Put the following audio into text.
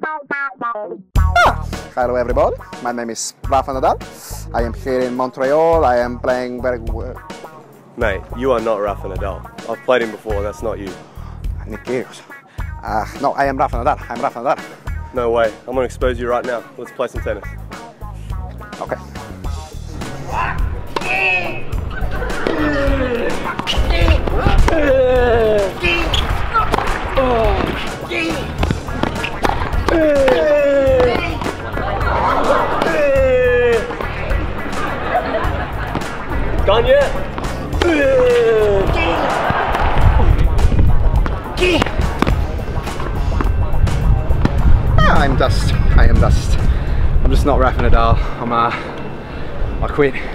Hello everybody, my name is Rafael Nadal. I am here in Montreal. I am playing very well. Mate, you are not Rafael Nadal. I've played him before, that's not you. Kyrgios. No, I am Rafael Nadal. I'm Rafael Nadal. No way, I'm gonna expose you right now. Let's play some tennis. Okay. Gone yet? I am dust. I'm just not Rafael Nadal. I quit.